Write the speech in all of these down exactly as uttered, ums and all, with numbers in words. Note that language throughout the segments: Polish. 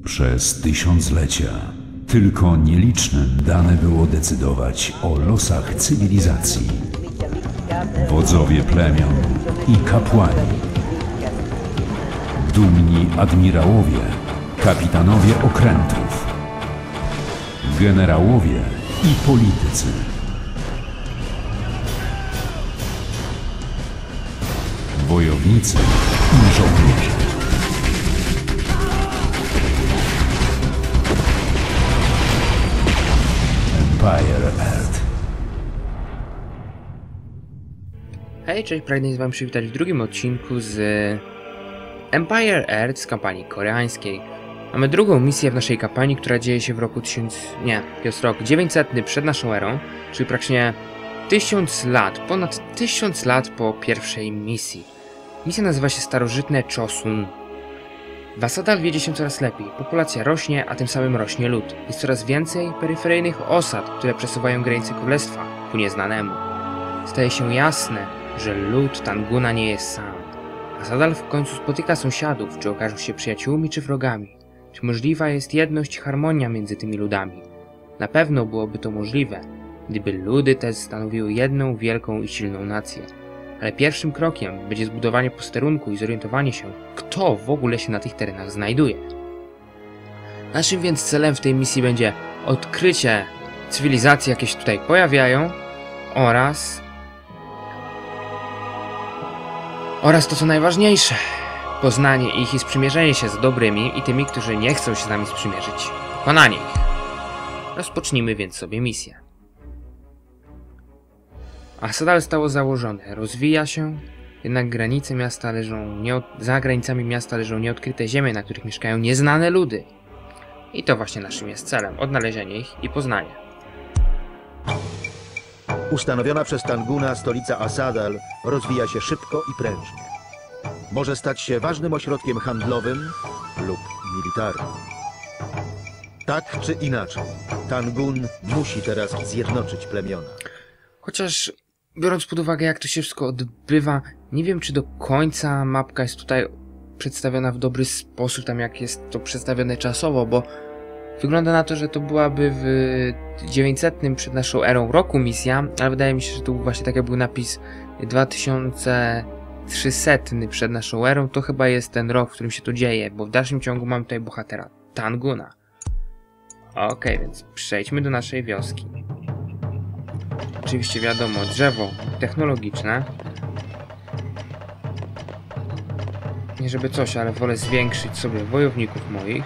Przez tysiąclecia tylko nielicznym dane było decydować o losach cywilizacji. Wodzowie plemion i kapłani, dumni admirałowie, kapitanowie okrętów, generałowie i politycy. Wojownicy i żołnierze. Empire Earth. Hej, cześć, pragnę z wami przywitać w drugim odcinku z Empire Earth z kampanii koreańskiej. Mamy drugą misję w naszej kampanii, która dzieje się w roku tysiąc... nie, jest rok dziewięćsetny przed naszą erą, czyli praktycznie tysiąc lat, ponad tysiąc lat po pierwszej misji. Misja nazywa się Starożytne Chosun. Wasadal wiedzie się coraz lepiej, populacja rośnie, a tym samym rośnie lud. Jest coraz więcej peryferyjnych osad, które przesuwają granice królestwa ku nieznanemu. Staje się jasne, że lud Tanguna nie jest sam. Wasadal w końcu spotyka sąsiadów, czy okażą się przyjaciółmi czy wrogami. Czy możliwa jest jedność i harmonia między tymi ludami? Na pewno byłoby to możliwe, gdyby ludy te stanowiły jedną wielką i silną nację. Ale pierwszym krokiem będzie zbudowanie posterunku i zorientowanie się, kto w ogóle się na tych terenach znajduje. Naszym więc celem w tej misji będzie odkrycie cywilizacji, jakie się tutaj pojawiają oraz oraz to, co najważniejsze, poznanie ich i sprzymierzenie się z dobrymi i tymi, którzy nie chcą się z nami sprzymierzyć. Pokonanie ich. Rozpocznijmy więc sobie misję. Wasadal stało założone, rozwija się, jednak granice miasta leżą nie, za granicami miasta leżą nieodkryte ziemie, na których mieszkają nieznane ludy. I to właśnie naszym jest celem, odnalezienie ich i poznanie. Ustanowiona przez Tanguna stolica Asadal rozwija się szybko i prężnie. Może stać się ważnym ośrodkiem handlowym lub militarnym. Tak czy inaczej, Tangun musi teraz zjednoczyć plemiona. Chociaż, biorąc pod uwagę, jak to się wszystko odbywa, nie wiem, czy do końca mapka jest tutaj przedstawiona w dobry sposób, tam jak jest to przedstawione czasowo, bo wygląda na to, że to byłaby w dziewięćsetnym przed naszą erą roku misja, ale wydaje mi się, że tu właśnie tak jak był napis dwa tysiące trzysta przed naszą erą, to chyba jest ten rok, w którym się to dzieje, bo w dalszym ciągu mamy tutaj bohatera Tanguna. Okej, okay, więc przejdźmy do naszej wioski. Oczywiście wiadomo, drzewo technologiczne. Nie żeby coś, ale wolę zwiększyć sobie wojowników moich.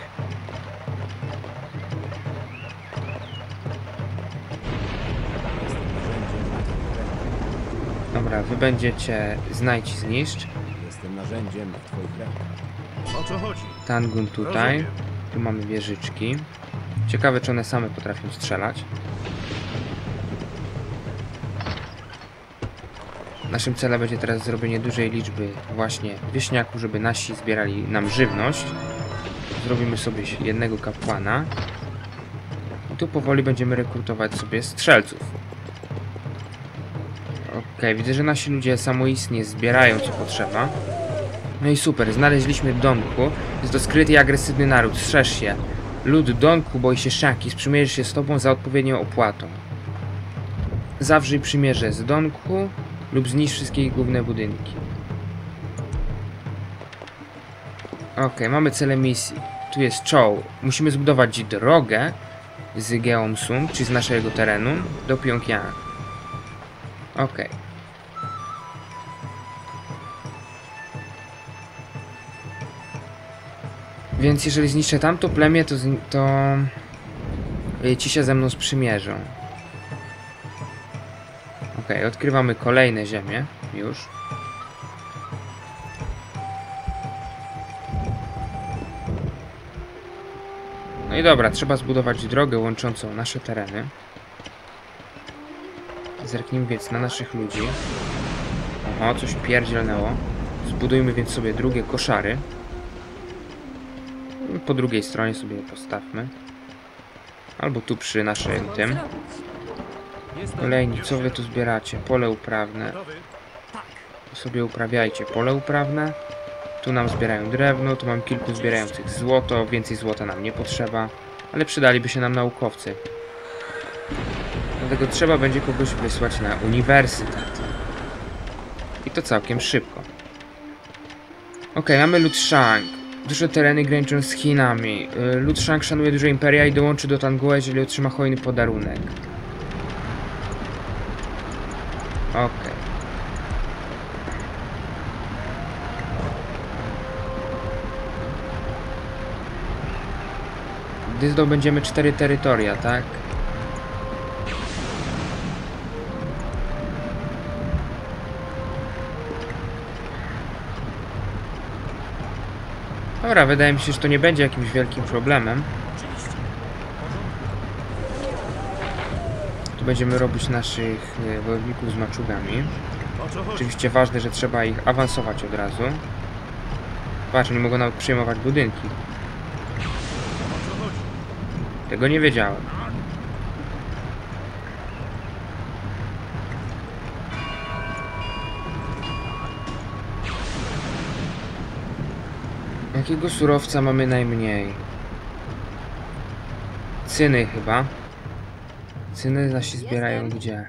Dobra, wy będziecie znajdź i zniszcz. Jestem narzędziem w twoich rękach. O co chodzi? Tangun tutaj. Tu mamy wieżyczki. Ciekawe, czy one same potrafią strzelać. Naszym celem będzie teraz zrobienie dużej liczby właśnie wieśniaków, żeby nasi zbierali nam żywność. Zrobimy sobie jednego kapłana. I tu powoli będziemy rekrutować sobie strzelców. Okej, widzę, że nasi ludzie samoistnie zbierają co potrzeba. No i super, znaleźliśmy Donku. Jest to skryty i agresywny naród, strzeż się. Lud Donku boi się Shaki, sprzymierzy się z tobą za odpowiednią opłatą. Zawrzyj przymierze z Donku lub zniszcz wszystkie ich główne budynki. Ok, mamy cele misji. Tu jest Chow. Musimy zbudować drogę z Gyeongsung, czyli z naszego terenu, do Pjongjangu. Ok. Więc jeżeli zniszczę tamto plemię, to, to ci się ze mną sprzymierzą. Ok, odkrywamy kolejne ziemie już. No i dobra, trzeba zbudować drogę łączącą nasze tereny. Zerknijmy więc na naszych ludzi. Oho, coś pierdzielnęło. Zbudujmy więc sobie drugie koszary. Po drugiej stronie sobie je postawmy. Albo tu przy naszym tym. Kolejni, co wy tu zbieracie? Pole uprawne. To sobie uprawiajcie pole uprawne. Tu nam zbierają drewno, tu mam kilku zbierających złoto, więcej złota nam nie potrzeba, ale przydaliby się nam naukowcy. Dlatego trzeba będzie kogoś wysłać na uniwersytet. I to całkiem szybko. Ok, mamy Luthshang. Duże tereny graniczą z Chinami. Luthshang szanuje duże imperia i dołączy do Tangua, jeżeli otrzyma hojny podarunek. Ok. Gdy zdobędziemy cztery terytoria, tak? Dobra, wydaje mi się, że to nie będzie jakimś wielkim problemem. Tu będziemy robić naszych wojowników z maczugami. Oczywiście ważne, że trzeba ich awansować od razu. Patrz, nie mogą nawet przejmować budynki. Tego nie wiedziałem. Jakiego surowca mamy najmniej? Cyny chyba. Cyny zaś się zbierają gdzie?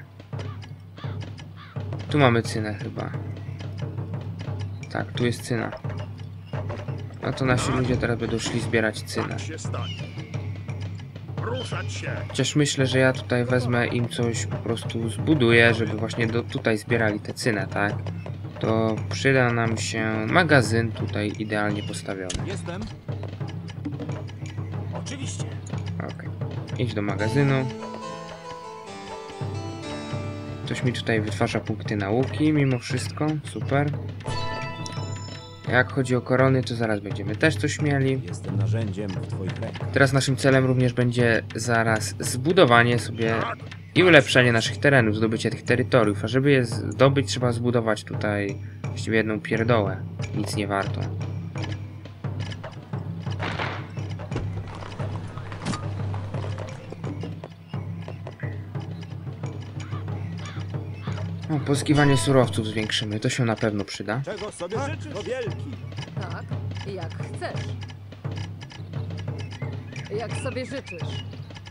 Tu mamy cynę chyba. Tak, tu jest cyna. No to nasi ludzie teraz będą szli zbierać cynę. Chociaż myślę, że ja tutaj wezmę im coś po prostu zbuduję, żeby właśnie do, tutaj zbierali tę cynę, tak? To przyda nam się magazyn tutaj idealnie postawiony. Jestem. Oczywiście. Ok. Idź do magazynu. Ktoś mi tutaj wytwarza punkty nauki mimo wszystko. Super. Jak chodzi o korony, to zaraz będziemy też coś mieli. Jestem narzędziem w twoich rękach. Teraz naszym celem również będzie zaraz zbudowanie sobie i ulepszenie naszych terenów, zdobycie tych terytoriów. A żeby je zdobyć, trzeba zbudować tutaj właściwie jedną pierdołę. Nic nie warto. O, pozyskiwanie surowców zwiększymy, to się na pewno przyda. Czego sobie życzysz? To wielki. Tak, jak chcesz. Jak sobie życzysz.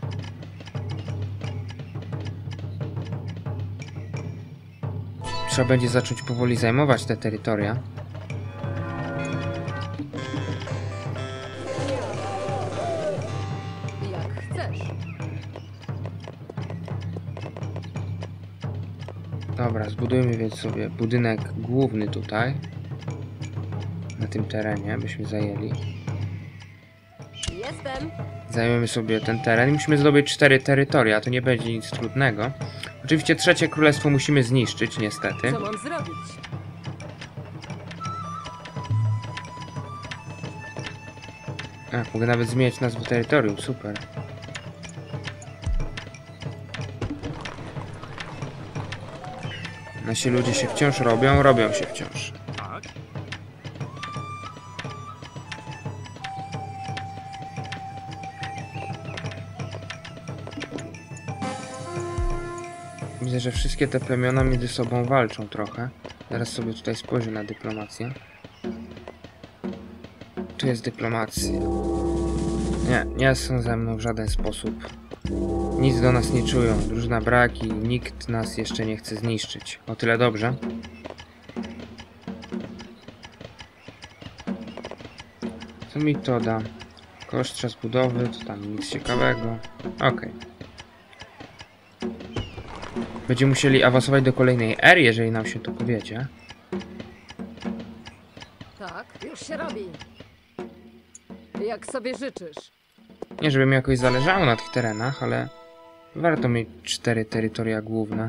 Trzeba będzie zacząć powoli zajmować te terytoria. Jak chcesz. Dobra, zbudujmy więc sobie budynek główny tutaj. Na tym terenie byśmy zajęli. Jestem. Zajmiemy sobie ten teren i musimy zdobyć cztery terytoria, to nie będzie nic trudnego. Oczywiście trzecie królestwo musimy zniszczyć, niestety. Co mam zrobić? A, mogę nawet zmieniać nazwę terytorium, super. Nasi ludzie się wciąż robią, robią się wciąż. Widzę, że wszystkie te plemiona między sobą walczą trochę. Zaraz sobie tutaj spojrzę na dyplomację. Tu jest dyplomacja. Nie, nie są ze mną w żaden sposób. Nic do nas nie czują. Drużyna brak i nikt nas jeszcze nie chce zniszczyć. O tyle dobrze. Co mi to da? Koszt czas budowy, to tam nic ciekawego. Okej. Będziemy musieli awansować do kolejnej ery, jeżeli nam się to powiedzie. Tak, już się robi. Jak sobie życzysz. Nie, żeby mi jakoś zależało na tych terenach, ale warto mieć cztery terytoria główne.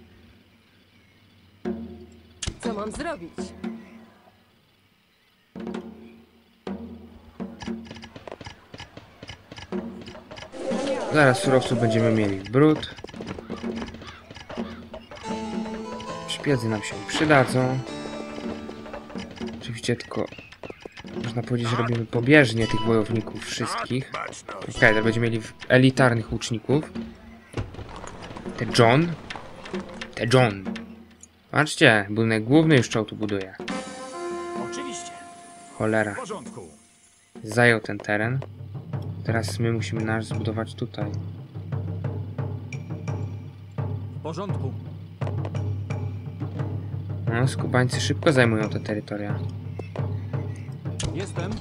Co mam zrobić? Zaraz surowców będziemy mieli brud. Szpiedzy nam się przydadzą. Oczywiście tylko można powiedzieć, że robimy pobieżnie tych wojowników wszystkich. Okej, okay, to będziemy mieli elitarnych łuczników. Te John. Te John. Patrzcie, budynek główny już czoł tu buduje. Oczywiście. Cholera. W porządku. Zajął ten teren. Teraz my musimy nasz zbudować tutaj. W porządku. No, skubańcy szybko zajmują te terytoria. Jestem.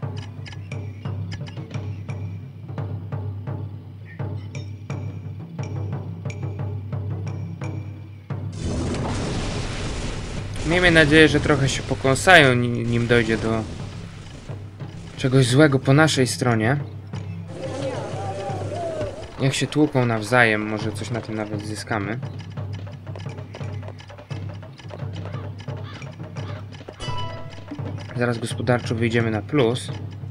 Miejmy nadzieję, że trochę się pokąsają, nim nim dojdzie do czegoś złego po naszej stronie. Jak się tłuką nawzajem, może coś na tym nawet zyskamy. Zaraz gospodarczo wyjdziemy na plus.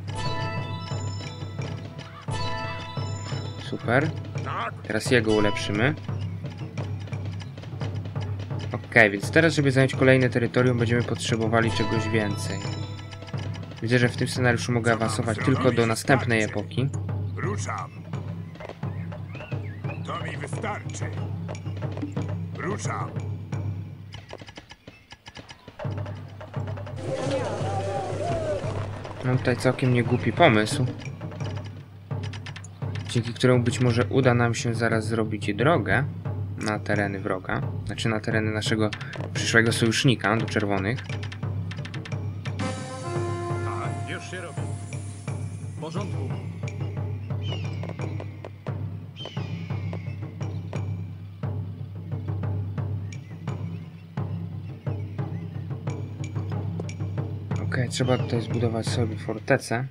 Super. Teraz jego ulepszymy. Ok, więc teraz, żeby zająć kolejne terytorium, będziemy potrzebowali czegoś więcej. Widzę, że w tym scenariuszu mogę awansować tylko do następnej epoki. Ruszam. To mi wystarczy. Ruszam. Mam tutaj całkiem niegłupi pomysł, dzięki któremu być może uda nam się zaraz zrobić drogę na tereny wroga, znaczy na tereny naszego przyszłego sojusznika do czerwonych. Tak, już się robi. W porządku. Ok, trzeba tutaj zbudować sobie fortecę.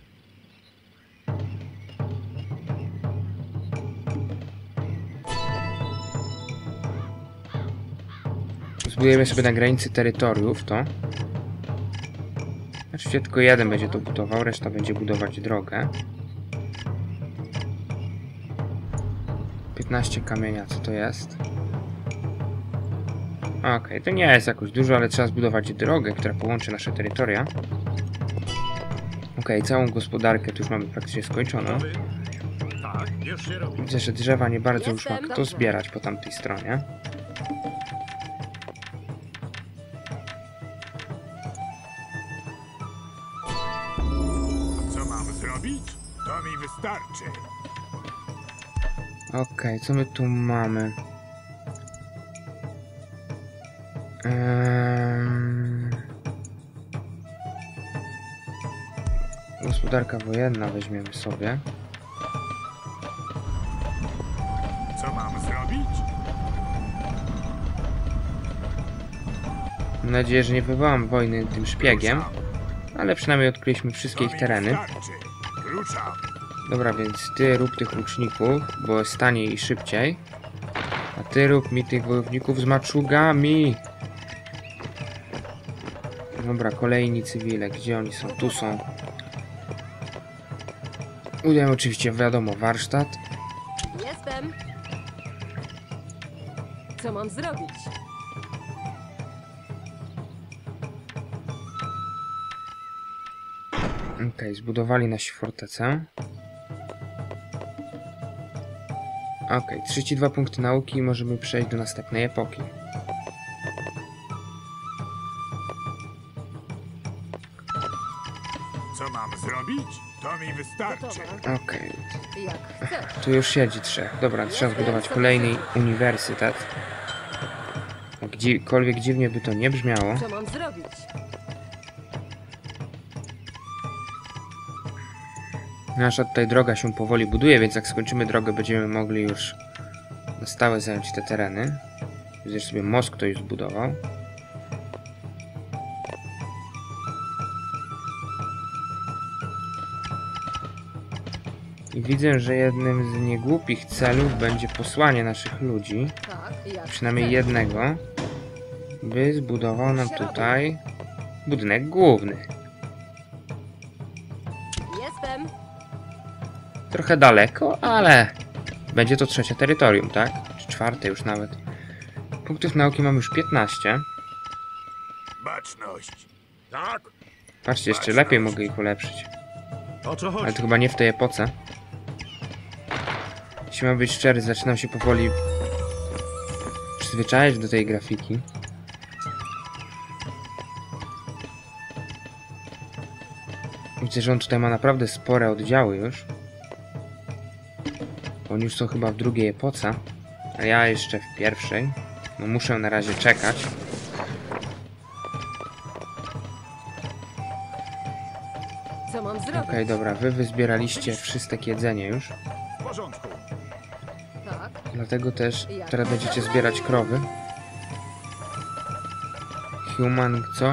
Zbudujemy sobie na granicy terytoriów to. Oczywiście tylko jeden będzie to budował, reszta będzie budować drogę. piętnaście kamienia, co to jest? Ok, to nie jest jakoś dużo, ale trzeba zbudować drogę, która połączy nasze terytoria. Ok, całą gospodarkę tu już mamy praktycznie skończoną. Tak, już się robi. Widzę, że drzewa nie bardzo już ma Jestem. kto zbierać po tamtej stronie. Co mam zrobić? To mi wystarczy. Ok, co my tu mamy? Ehm... Gospodarka wojenna weźmiemy sobie. Co mam zrobić? Mam nadzieję, że nie wywołam wojny tym szpiegiem, Ruszam. ale przynajmniej odkryliśmy To wszystkie mi ich tereny. wystarczy. Ruszam. Dobra, więc ty rób tych łuczników, bo jest taniej i szybciej. A ty rób mi tych wojowników z maczugami. Dobra, kolejni cywile. Gdzie oni są? Tu są. Udajemy oczywiście, wiadomo, warsztat. Jestem. Co mam zrobić? Okej, zbudowali nasi fortecę. Okej, trzydzieści dwa punkty nauki i możemy przejść do następnej epoki. Co mam zrobić? To mi wystarczy. Gotowa. Okej, Jak chcesz. tu już siedzi trzech. Dobra, trzeba zbudować kolejny uniwersytet. Gdziekolwiek dziwnie by to nie brzmiało. Co mam zrobić? Nasza tutaj droga się powoli buduje, więc jak skończymy drogę, będziemy mogli już na stałe zająć te tereny. Widzę, że sobie most ktoś zbudował. I widzę, że jednym z niegłupich celów będzie posłanie naszych ludzi, Tak, jak przynajmniej chcesz. jednego, by zbudował nam tutaj budynek główny. Jestem. Trochę daleko, ale będzie to trzecie terytorium, tak? Czy czwarte już nawet. Punktów nauki mamy już piętnaście. Baczność. Tak? Patrzcie, jeszcze lepiej mogę ich ulepszyć. O co Ale chodzi? to chyba nie w tej epoce. Jeśli mam być szczery, zaczynam się powoli przyzwyczajać do tej grafiki. Widzę, że on tutaj ma naprawdę spore oddziały już. Oni już są chyba w drugiej epoce, a ja jeszcze w pierwszej. No muszę na razie czekać. Co mam zrobić? Okej, okay, dobra, wy wyzbieraliście wszystkie jedzenie już. W porządku. Tak. Dlatego też teraz będziecie zbierać krowy. Human, co?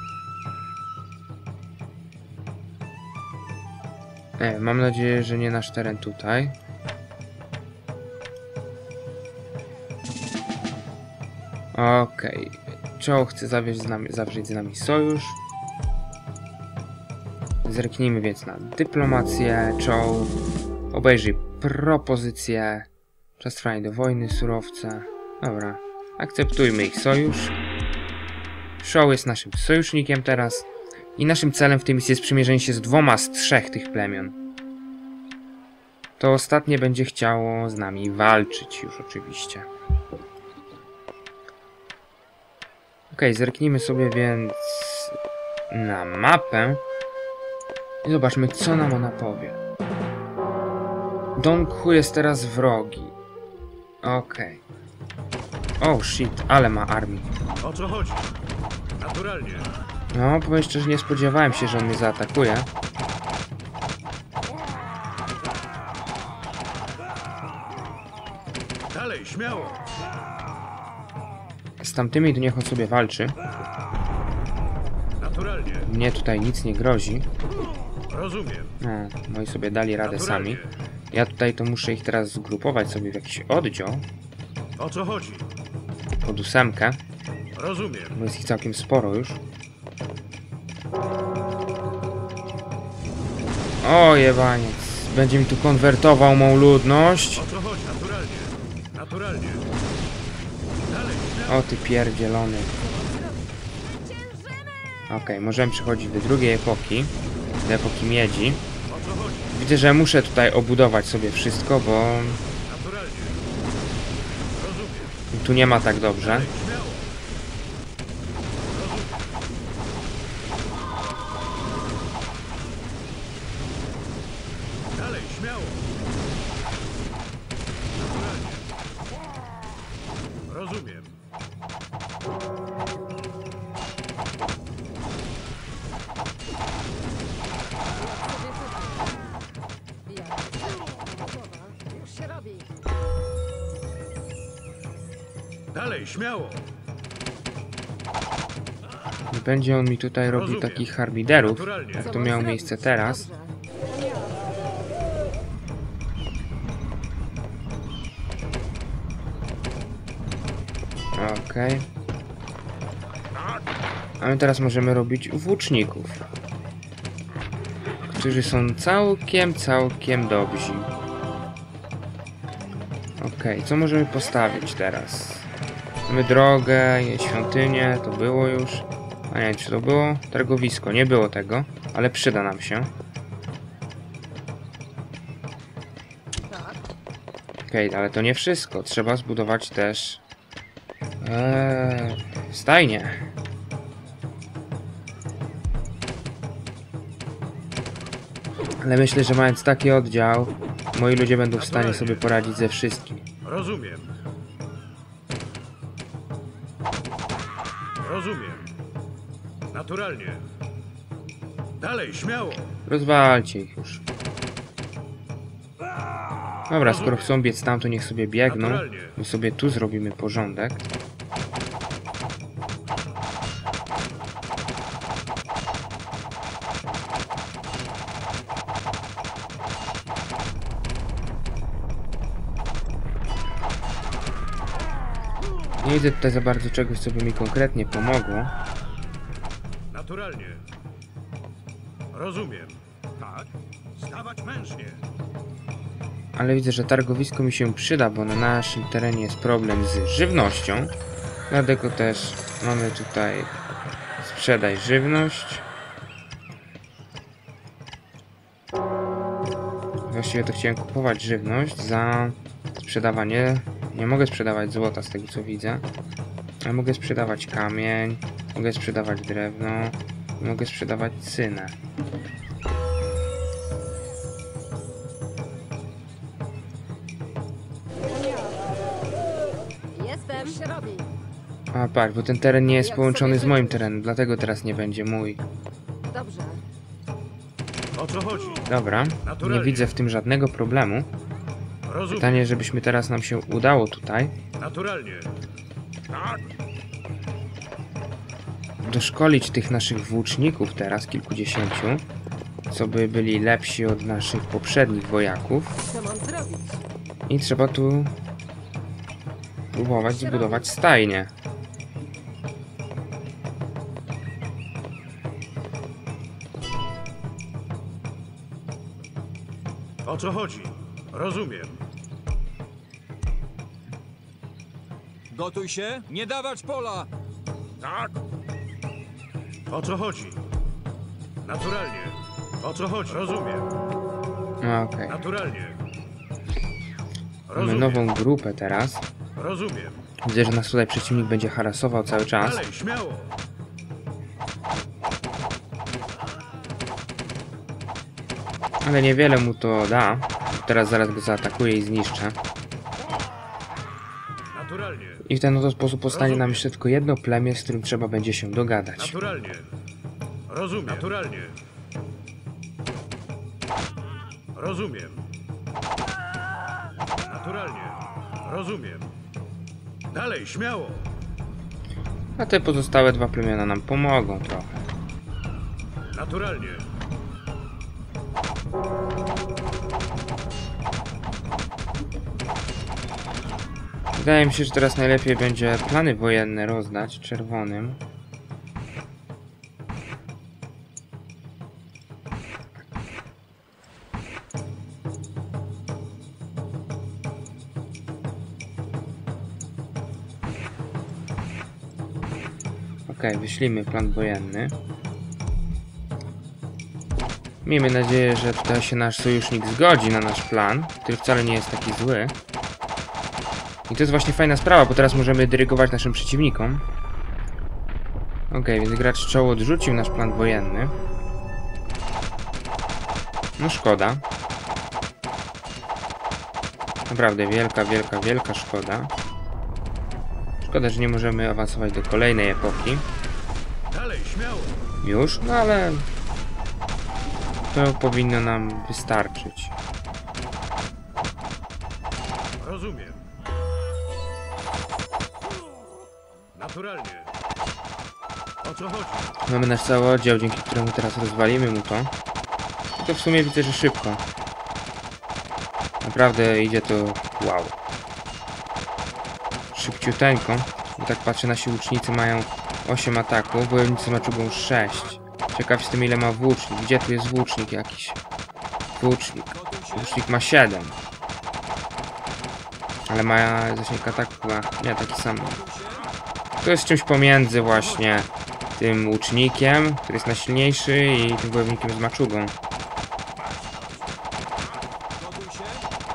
E, mam nadzieję, że nie nasz teren tutaj. Okej. Okay. Czoł chce zawieźć z nami, zawrzeć z nami sojusz. Zerknijmy więc na dyplomację. Czoł obejrzyj propozycję. Czas trwania do wojny, surowce. Dobra. Akceptujmy ich sojusz. Show jest naszym sojusznikiem teraz. I naszym celem w tej misji jest przymierzenie się z dwoma z trzech tych plemion. To ostatnie będzie chciało z nami walczyć już oczywiście. Ok, zerknijmy sobie więc na mapę. I zobaczmy, co nam ona powie. Donghu jest teraz wrogi. Okej. Okay. Oh shit, ale ma armię. O co chodzi? Naturalnie. No, powiem szczerze, nie spodziewałem się, że on mnie zaatakuje. Dalej, śmiało. Z tamtymi to niech on sobie walczy. Naturalnie. Mnie tutaj nic nie grozi. Rozumiem. No, no i sobie dali radę Naturalnie. sami. Ja tutaj to muszę ich teraz zgrupować sobie w jakiś oddział. O co chodzi? Pod ósemkę. Rozumiem. Bo jest ich całkiem sporo już. O jebaniec. Będzie mi tu konwertował mą ludność. O co chodzi? Naturalnie. Naturalnie. Dalej, śmiało. O ty pierdzielony. Okej, okay, możemy przechodzić do drugiej epoki. Do epoki miedzi. O co chodzi? Widzę, że muszę tutaj obudować sobie wszystko, bo Naturalnie. Rozumiem. tu nie ma tak dobrze. Dalej, śmiało. Dalej, śmiało. Naturalnie. Rozumiem. Już się robi. Dalej, śmiało. Nie będzie on mi tutaj robił Rozumiem. takich harbiderów, Naturalnie. jak Co to mam miało zrobić? miejsce teraz. Dobrze. Okej. A my teraz możemy robić włóczników, którzy są całkiem, całkiem dobrzy. Okej, co możemy postawić teraz? Mamy drogę, świątynię, to było już. A nie, czy to było? Targowisko, nie było tego, ale przyda nam się. Tak. Okej, ale to nie wszystko. Trzeba zbudować też eee, stajnię. Ale myślę, że mając taki oddział, moi ludzie będą w stanie sobie poradzić ze wszystkim. Rozumiem. Rozumiem. Naturalnie. Dalej, śmiało. Rozwalcie ich już. Dobra, skoro chcą biec tam, to niech sobie biegną. My sobie tu zrobimy porządek. Nie widzę tutaj za bardzo czegoś, co by mi konkretnie pomogło. Naturalnie. Rozumiem. Tak. Stawać mężnie. Ale widzę, że targowisko mi się przyda, bo na naszym terenie jest problem z żywnością. Dlatego też mamy tutaj sprzedaj żywność. Właściwie to chciałem kupować żywność za sprzedawanie. Nie mogę sprzedawać złota z tego co widzę. Ale mogę sprzedawać kamień, mogę sprzedawać drewno, mogę sprzedawać cynę. A patrz, bo ten teren nie jest Jak połączony sobie z moim życzysz. terenem, dlatego teraz nie będzie mój. Dobrze. O co chodzi? Dobra, nie Naturalnie. widzę w tym żadnego problemu. Rozumiem. Pytanie, żebyśmy teraz nam się udało tutaj Naturalnie. Tak, doszkolić tych naszych włóczników teraz, kilkudziesięciu, co by byli lepsi od naszych poprzednich wojaków. Co mam zrobić? I trzeba tu próbować zbudować stajnię. O co chodzi? Rozumiem. Gotuj się, nie dawać pola! tak, O co chodzi? Naturalnie. O co chodzi? Rozumiem. Okej, Naturalnie. mamy Rozumiem. nową grupę teraz. Rozumiem. Widzę, że nas tutaj przeciwnik będzie harasował cały czas. Dalej, śmiało. Ale niewiele mu to da. Teraz zaraz go zaatakuję i zniszczę. Naturalnie. I w ten oto sposób powstanie nam jeszcze tylko jedno plemię, z którym trzeba będzie się dogadać. Naturalnie. Rozumiem. Naturalnie. Rozumiem. Naturalnie. Rozumiem. Dalej, śmiało. A te pozostałe dwa plemiona nam pomogą trochę. Naturalnie. Wydaje mi się, że teraz najlepiej będzie plany wojenne rozdać czerwonym. Okej, wyślijmy plan wojenny. Miejmy nadzieję, że tutaj się nasz sojusznik zgodzi na nasz plan, który wcale nie jest taki zły. I to jest właśnie fajna sprawa, bo teraz możemy dyrygować naszym przeciwnikom. Okej, więc gracz czoło odrzucił nasz plan wojenny. No szkoda. Naprawdę wielka, wielka, wielka szkoda. Szkoda, że nie możemy awansować do kolejnej epoki. Dalej, śmiało. Już, no ale to powinno nam wystarczyć. Rozumiem. Naturalnie. O co chodzi? Mamy nasz cały oddział, dzięki któremu teraz rozwalimy mu to. I to w sumie widzę, że szybko. Naprawdę idzie to wow. Szybciuteńko. Bo tak patrzę, nasi łucznicy mają osiem ataków, wojownicy maczugą sześć. Ciekaw jestem, ile ma włócznik. Gdzie tu jest włócznik jakiś? Włócznik. Włócznik ma siedem. Ale ma zasięg ataku chyba nie taki sam. To jest czymś pomiędzy właśnie tym łucznikiem, który jest najsilniejszy, i tym wojownikiem z maczugą. Gotuj się,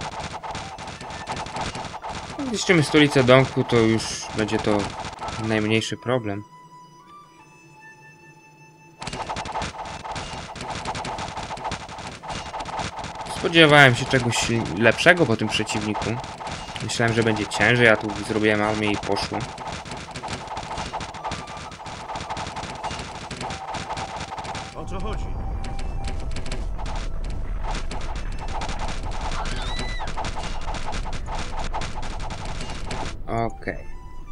Zniszczymy stolicę Donghu, to już będzie to najmniejszy problem. Spodziewałem się czegoś lepszego po tym przeciwniku. Myślałem, że będzie ciężej, a tu zrobiłem armię i poszło. O co chodzi? Okej.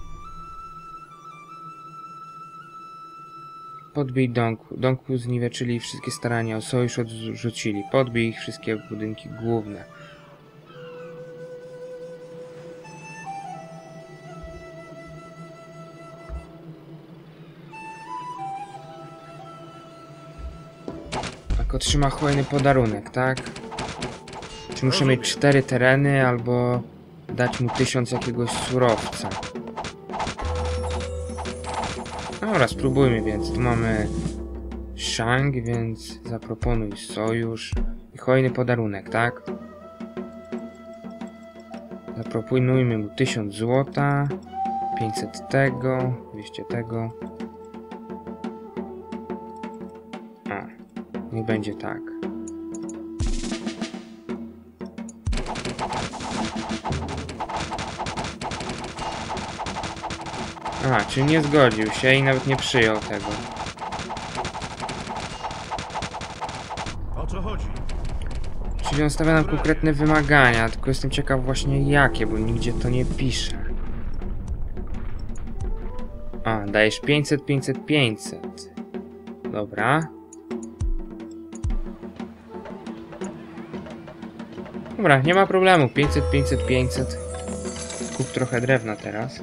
Podbij Donghu. Donghu zniweczyli wszystkie starania o sojusz, odrzucili. Podbij ich wszystkie budynki główne. Tak, otrzyma hojny podarunek, tak? Czy muszę mieć cztery tereny, albo dać mu tysiąc jakiegoś surowca? Dobra, spróbujmy więc. Tu mamy Shang, więc zaproponuj sojusz i hojny podarunek, tak? Zaproponujmy mu tysiąc złota, pięćset tego, dwieście tego. O, niech będzie tak. Aha, czyli nie zgodził się i nawet nie przyjął tego. O co chodzi? Czyli on stawia nam konkretne wymagania, tylko jestem ciekaw właśnie jakie, bo nigdzie to nie pisze. A, dajesz pięćset, pięćset, pięćset. Dobra. Dobra, nie ma problemu. pięćset, pięćset, pięćset. Kup trochę drewna teraz.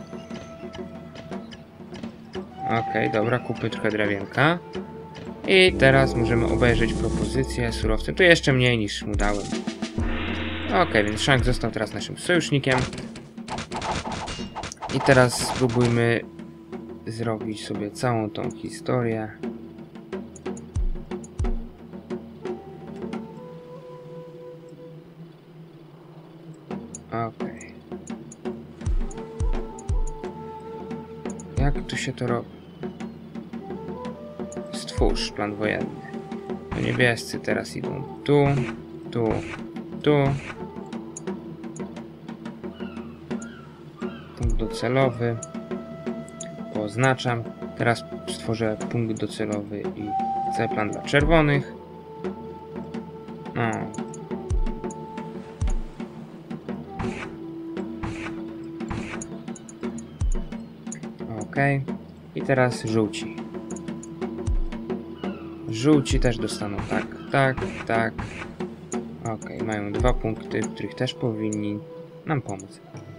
Okej, okay, dobra, kupmy trochę drewienka. I teraz możemy obejrzeć propozycję surowce. Tu jeszcze mniej niż mu dałem. Okej, okay, więc Shank został teraz naszym sojusznikiem. I teraz spróbujmy zrobić sobie całą tą historię. Okej. Okay. Jak tu się to robi? Stwórz plan wojenny. To niebiescy teraz idą tu, tu, tu. Punkt docelowy. Oznaczam. Teraz stworzę punkt docelowy i chcę plan dla czerwonych. No. Ok. I teraz żółci. Żółci też dostaną tak, tak, tak. Ok, mają dwa punkty, w których też powinni nam pomóc.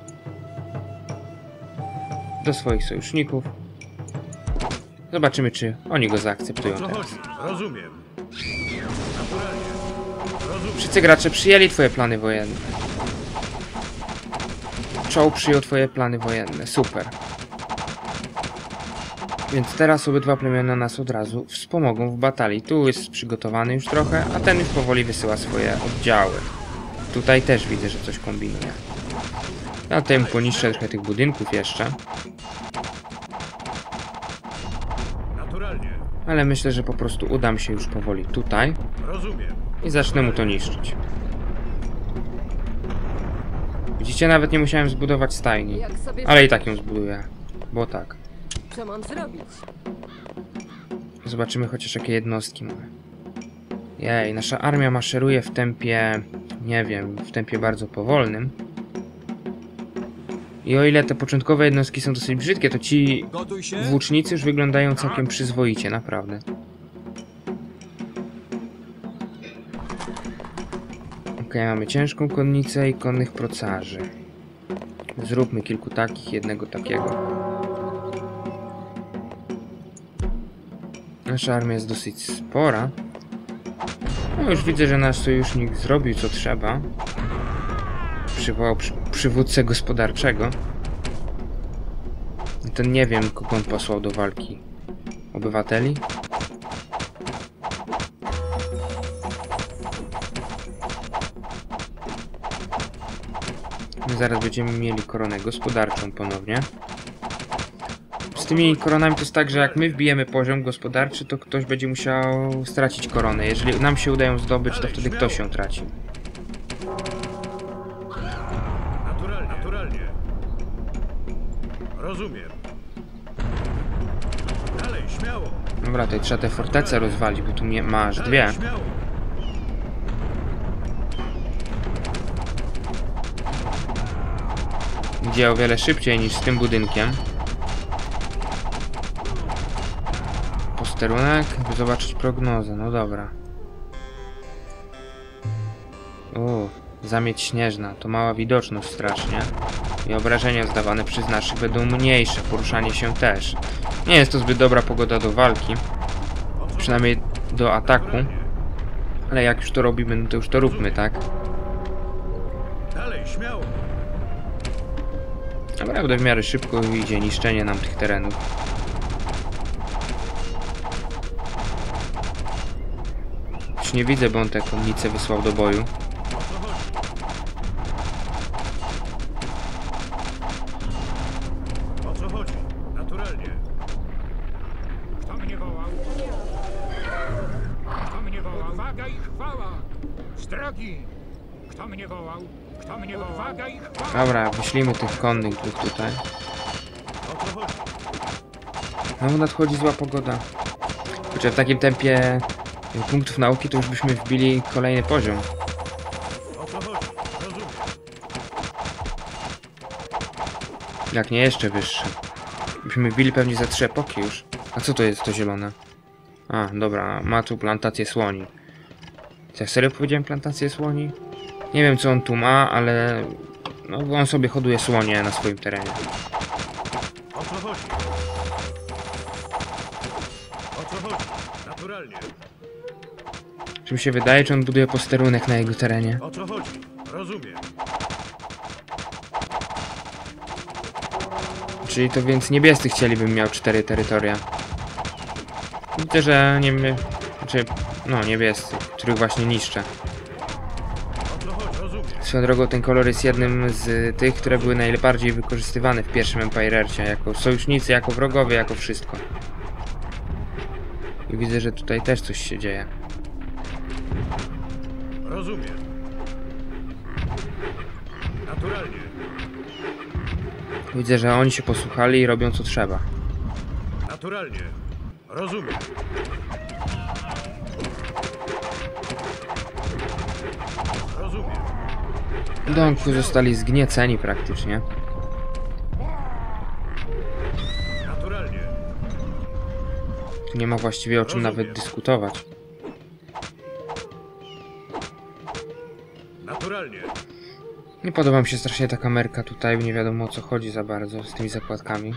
Do swoich sojuszników. Zobaczymy, czy oni go zaakceptują O co teraz. chodzi? Rozumiem. Naturalnie. Rozumiem. Wszyscy gracze przyjęli twoje plany wojenne. Czoł przyjął twoje plany wojenne. Super. Więc teraz obydwa plemiona nas od razu wspomogą w batalii. Tu jest przygotowany już trochę, a ten już powoli wysyła swoje oddziały. Tutaj też widzę, że coś kombinuje. Ja tutaj mu poniszczę trochę tych budynków jeszcze. Naturalnie. Ale myślę, że po prostu udam się już powoli tutaj. Rozumiem. I zacznę mu to niszczyć. Widzicie, nawet nie musiałem zbudować stajni. Jak sobie Ale i tak ją zbuduję. Bo tak. Co mam zrobić? Zobaczymy chociaż jakie jednostki mamy. Jej, nasza armia maszeruje w tempie... Nie wiem, w tempie bardzo powolnym. I o ile te początkowe jednostki są dosyć brzydkie, to ci Gotuj się. włócznicy już wyglądają całkiem przyzwoicie, naprawdę. Ok, mamy ciężką konnicę i konnych procarzy. Zróbmy kilku takich, jednego takiego. Nasza armia jest dosyć spora. No już widzę, że nasz sojusznik zrobił co trzeba. Przywołał przy, przywódcę gospodarczego. Ten nie wiem, kogo on posłał do walki. Obywateli? My zaraz będziemy mieli koronę gospodarczą ponownie. Z tymi koronami to jest tak, że jak my wbijemy poziom gospodarczy, to ktoś będzie musiał stracić koronę. Jeżeli nam się udają zdobyć, to wtedy ktoś ją traci. Naturalnie. Naturalnie. Rozumiem. Dalej, śmiało. Dobra, tutaj trzeba te fortece rozwalić, bo tu nie masz Dalej, dwie. śmiało. Idzie o wiele szybciej niż z tym budynkiem. Posterunek, by zobaczyć prognozę, no dobra. Uuu, zamieć śnieżna, to mała widoczność strasznie. I obrażenia zdawane przez naszych będą mniejsze, poruszanie się też. Nie jest to zbyt dobra pogoda do walki. Przynajmniej do ataku. Ale jak już to robimy, no to już to róbmy, tak? Dalej, śmiało. Naprawdę w miarę szybko idzie niszczenie nam tych terenów. Już nie widzę, bo on te konnice wysłał do boju. O co chodzi? Naturalnie. Kto mnie wołał? Kto mnie wołał? Odwaga i chwała! Z drogi! Kto mnie wołał? Kto mnie wołał? Odwaga i chwała! Dobra, wyślijmy tych konnych dwóch tutaj. O co chodzi? No, nadchodzi zła pogoda. Kurczę, w takim tempie punktów nauki to już byśmy wbili kolejny poziom. O co chodzi? Rozumiem. Jak nie jeszcze wyższy. Byśmy wbili pewnie za trzy epoki już. A co to jest to zielone? A, dobra, ma tu plantację słoni. Co, ja serio powiedziałem plantację słoni? Nie wiem co on tu ma, ale... No, on sobie hoduje słonie na swoim terenie. O co chodzi? O co chodzi? Naturalnie. Czy mi się wydaje, czy on buduje posterunek na jego terenie? O co chodzi? Rozumiem. Czyli to więc niebiescy chcieliby miał cztery terytoria. Widzę, że nie wiem... Znaczy, no niebiescy, których właśnie niszczę. O co chodzi? Rozumiem. Swoją drogą ten kolor jest jednym z tych, które były najbardziej wykorzystywane w pierwszym Empire-ercie. Jako sojusznicy, jako wrogowie, jako wszystko. I widzę, że tutaj też coś się dzieje. Rozumiem. Naturalnie. Widzę, że oni się posłuchali i robią co trzeba. Naturalnie. Rozumiem. Rozumiem. Domku zostali zgnieceni praktycznie. Naturalnie. Tu nie ma właściwie o czym Rozumiem. nawet dyskutować. Naturalnie. Nie podoba mi się strasznie ta kamerka tutaj, nie wiadomo o co chodzi za bardzo z tymi zakładkami.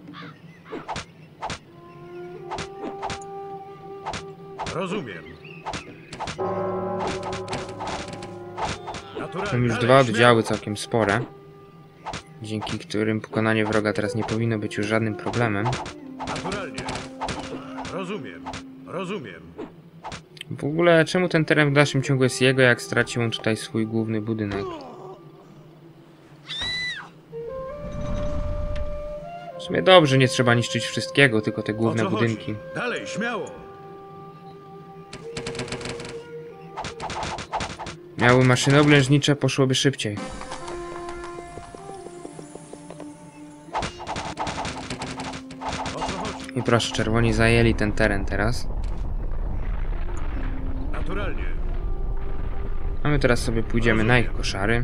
Rozumiem. Naturalnie. Mam już Dalej, dwa śmiało. oddziały całkiem spore, dzięki którym pokonanie wroga teraz nie powinno być już żadnym problemem. Naturalnie. Rozumiem. Rozumiem. W ogóle czemu ten teren w dalszym ciągu jest jego, jak stracił on tutaj swój główny budynek? W sumie dobrze, nie trzeba niszczyć wszystkiego, tylko te główne O co chodzi? budynki. Dalej, śmiało. Miały maszyny oblężnicze, poszłoby szybciej. O co chodzi? I proszę, czerwoni zajęli ten teren teraz. Naturalnie. A my teraz sobie pójdziemy na ich koszary,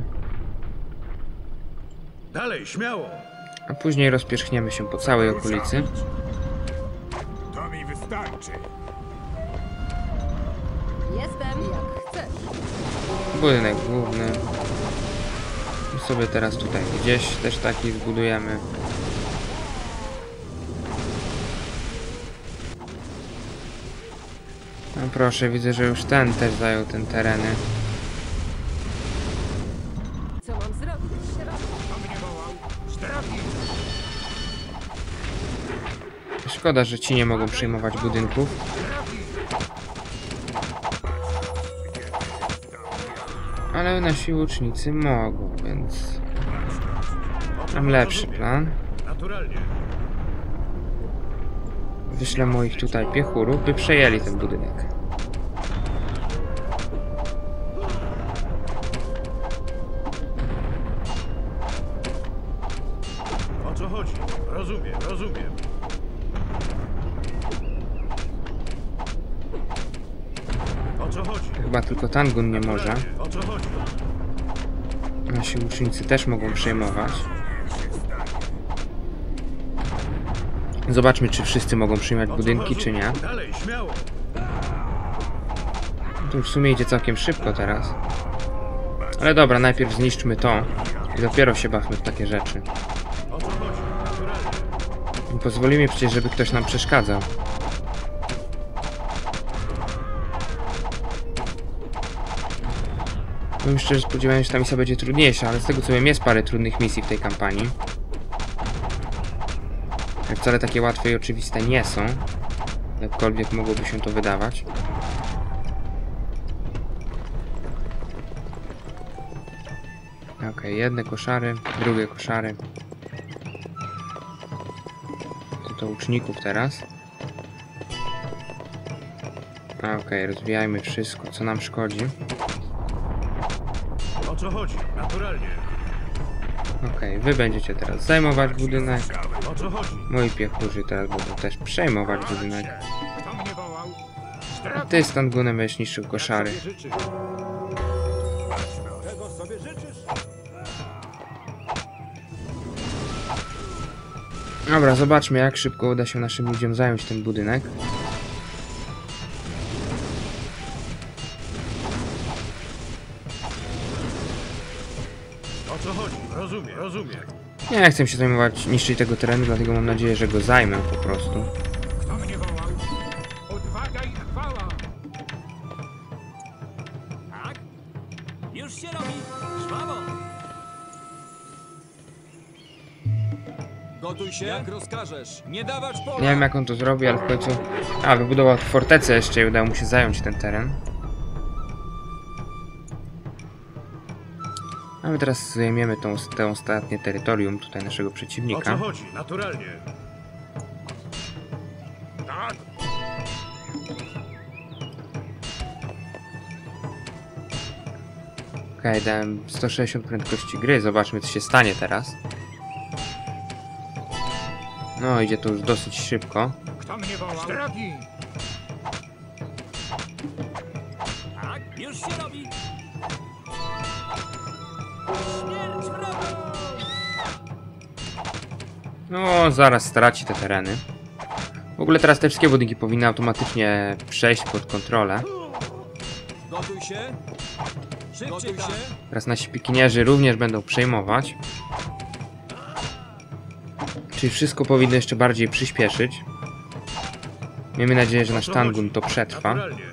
Dalej, śmiało. a później rozpierzchniemy się po całej okolicy. To mi wystarczy. Jestem jak chcesz. Budynek główny. I sobie teraz tutaj gdzieś też taki zbudujemy. No proszę, widzę, że już ten też zajął ten tereny. Co mam zrobić? Kto mnie wołał? Sztraki! Szkoda, że ci nie mogą przyjmować budynków. Ale nasi łucznicy mogą, więc mam lepszy plan. Naturalnie. Wyślę moich tutaj piechurów, by przejęli ten budynek. O co chodzi? Rozumiem, rozumiem. O co chodzi? Chyba tylko Tangun nie może. O co chodzi? Nasi łucznicy też mogą przejmować. Zobaczmy, czy wszyscy mogą przyjmować O co budynki, chodzi? czy nie. Dalej, śmiało. To w sumie idzie całkiem szybko teraz. Ale dobra, najpierw zniszczmy to i dopiero się bawmy w takie rzeczy. O co chodzi? Naturalnie. Nie pozwolimy przecież, żeby ktoś nam przeszkadzał. Bym szczerze spodziewałem się, że ta misja będzie trudniejsza, ale z tego co wiem, jest parę trudnych misji w tej kampanii. Jak wcale takie łatwe i oczywiste nie są. Jakkolwiek mogłoby się to wydawać. Okej, okay, jedne koszary, drugie koszary. To do łuczników teraz. Okej, okay, rozwijajmy wszystko, co nam szkodzi. O co chodzi? Naturalnie. Okej, wy będziecie teraz zajmować budynek. O co chodzi? Moi piechurzy teraz będą też przejmować budynek. Kto mnie wołał? A Stragi! ty z Tangunem będziesz niszczył koszary. Życzysz? Czego sobie życzysz? Dobra, zobaczmy jak szybko uda się naszym ludziom zająć ten budynek. O co chodzi? Rozumiem, rozumiem. Nie chcę się zajmować, niszczyć tego terenu, dlatego mam nadzieję, że go zajmę po prostu. Kto mnie wołał? Odwaga i chwała! Tak? Już się robi! Żwawo! Gotuj się! Jak rozkażesz! Nie dawać pola! Nie wiem jak on to zrobi, ale w końcu... A, wybudował fortecę jeszcze i udało mu się zająć ten teren. A my teraz zajmiemy tą, to ostatnie terytorium tutaj naszego O co przeciwnika. chodzi? Naturalnie. Tak! Okej, dałem sto sześćdziesiąt prędkości gry, zobaczmy co się stanie teraz. No, idzie to już dosyć szybko. Kto mnie wołał? Stragi! Tak? Już się robi! Śmierć wrogom! No, zaraz straci te tereny. W ogóle teraz te wszystkie budynki powinny automatycznie przejść pod kontrolę. Gotuj się! Szybciej się! Teraz nasi pikinierzy również będą przejmować. Czyli wszystko powinno jeszcze bardziej przyspieszyć. Miejmy nadzieję, że nasz Tangun to przetrwa. Naturalnie.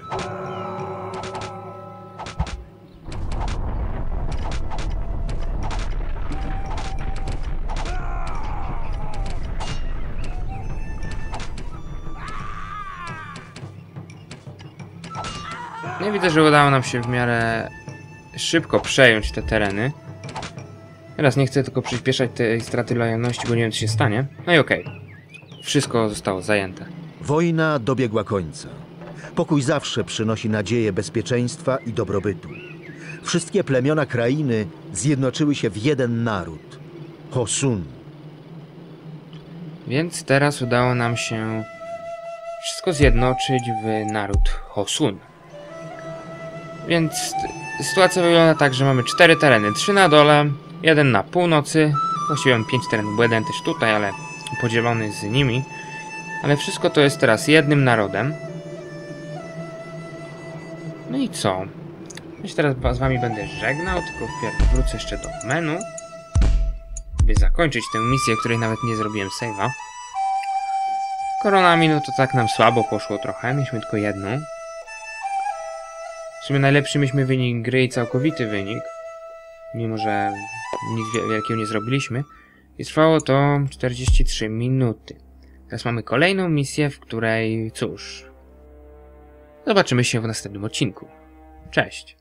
No i widzę, że udało nam się w miarę szybko przejąć te tereny. Teraz nie chcę tylko przyspieszać tej straty lojalności, bo nie wiem co się stanie. No i okej. Wszystko zostało zajęte. Wojna dobiegła końca. Pokój zawsze przynosi nadzieję bezpieczeństwa i dobrobytu. Wszystkie plemiona krainy zjednoczyły się w jeden naród – Hosun. Więc teraz udało nam się wszystko zjednoczyć w naród Hosun. Więc sytuacja wygląda tak, że mamy cztery tereny. Trzy na dole, jeden na północy. Właściwie mam pięć terenów, bo jeden też tutaj, ale podzielony z nimi. Ale wszystko to jest teraz jednym narodem. No i co? Ja się teraz z wami będę żegnał, tylko wpierw wrócę jeszcze do menu, by zakończyć tę misję, której nawet nie zrobiłem save'a. Koronami, no to tak nam słabo poszło trochę, mieliśmy tylko jedną. W sumie najlepszy mieliśmy wynik gry i całkowity wynik, mimo że nic wielkiego nie zrobiliśmy. I trwało to czterdzieści trzy minuty. Teraz mamy kolejną misję, w której, cóż, zobaczymy się w następnym odcinku. Cześć!